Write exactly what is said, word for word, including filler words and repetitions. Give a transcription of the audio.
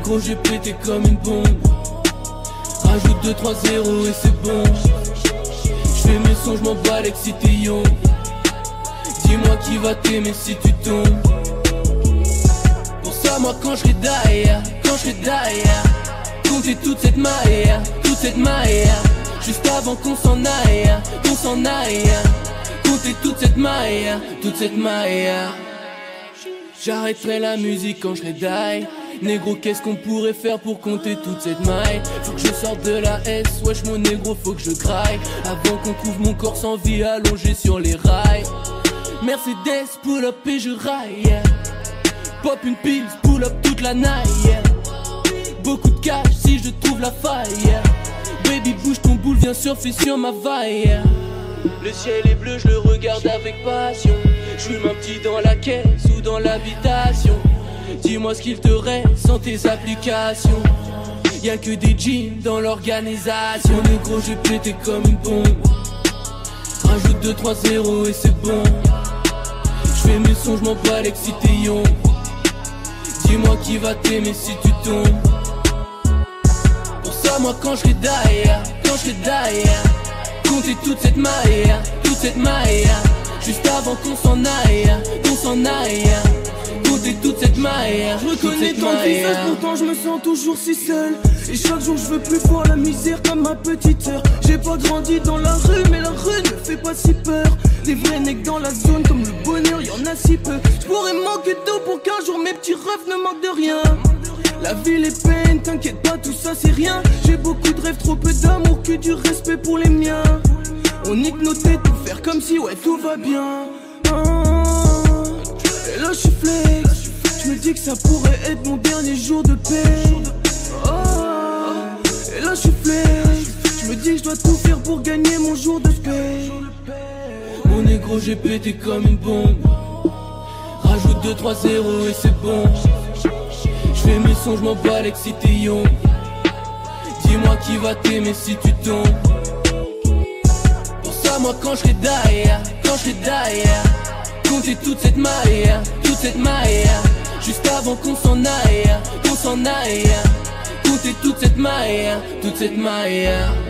négro j'ai pété comme une bombe. Rajoute deux trois zéros et c'est bon. J'fais mes sons, j'm'en bats l'ex si t'es young. Dis-moi qui va t'aimer si tu tombes. Pour ça moi quand j'serai derrière, quand j'serai derrière, compter toute cette maille, toute cette maille, juste avant qu'on s'en aille, qu'on s'en aille, compter toute cette maille, toute cette maille. J'arrêterai la musique quand j'serai die. Négro, qu'est-ce qu'on pourrait faire pour compter toute cette maille? Faut que je sorte de la S, wesh mon négro, faut que je graille avant qu'on trouve mon corps sans vie allongé sur les rails. Mercedes, pull up et je raille. Pop une pile, pull up toute la night. Beaucoup de cash si je trouve la faille. Baby bouge ton boule, viens surfer sur ma vaille. Le ciel est bleu, je le regarde avec passion. J'fume un petit dans la caisse ou dans l'habitation. Dis-moi ce qu'il te reste sans tes applications. Y'a que des jeans dans l'organisation. Négro j'ai pété comme une bombe. Rajoute deux trois zéros et c'est bon. J'fais mes sons, j'm'en bats l'ex si t'es young. Dis-moi qui va t'aimer si tu tombes. Pour ça moi quand j'serai derrière, quand j'serai derrière, compter toute cette maille, toute cette maille, juste avant qu'on s'en aille, qu'on s'en aille, compter toute cette maille. Je reconnais ton visage, pourtant je me sens toujours si seul. Et chaque jour je veux plus voir la misère comme ma petite sœur. J'ai pas grandi dans la rue, mais la rue ne fait pas si peur. Des vrais necks dans la zone, comme le bonheur, y'en a si peu. J'pourrais manquer d'eau pour qu'un jour mes petits refs ne manquent de rien. La vie les peine, t'inquiète pas, tout ça c'est rien. J'ai beaucoup de rêves, trop peu d'amour, que du respect pour les miens. On nique nos têtes pour faire comme si ouais tout va bien. Ah, et là j'suis flex, j'me dis que ça pourrait être mon dernier jour de paix. Ah, et là j'suis flex, j'me dis que j'dois tout faire pour gagner mon jour de paix. Mon négro j'ai pété comme une bombe. Rajoute deux trois zéros et c'est bon. J'fais mes sons, j'm'en bats l'ex si t'es young. Dis-moi qui va t'aimer si tu tombes. Pour ça moi quand j'serai derrière, quand j'serai derrière, compter toute cette maille, toute cette maille, juste avant qu'on s'en aille, qu'on s'en aille, compter toute cette maille, toute cette maille.